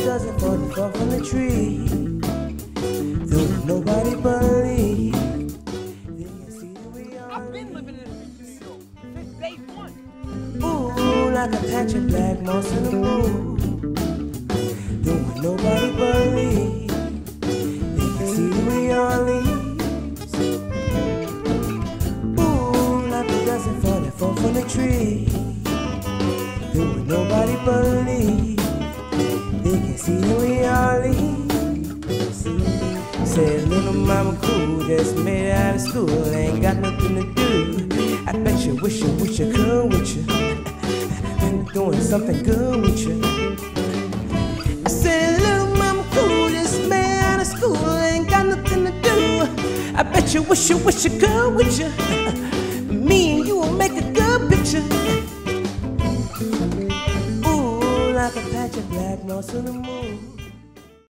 dozen fall from the tree. Though nobody believe. I've been living in this studio since day one. Ooh, like a patch of black moss in the moon. Though nobody believe. They can see we are leaves. Ooh, like a dozen fall from the tree. Though nobody believe. They can see we are leaves. Said little mama cool, just made out of school, ain't got nothing to do. I bet you wish you could with you. Doing something good with you. I said little mama cool, just made out of school, ain't got nothing to do. I bet you wish you could with you. Me and you will make a good picture. Ooh, like a patch of black moss on the moon.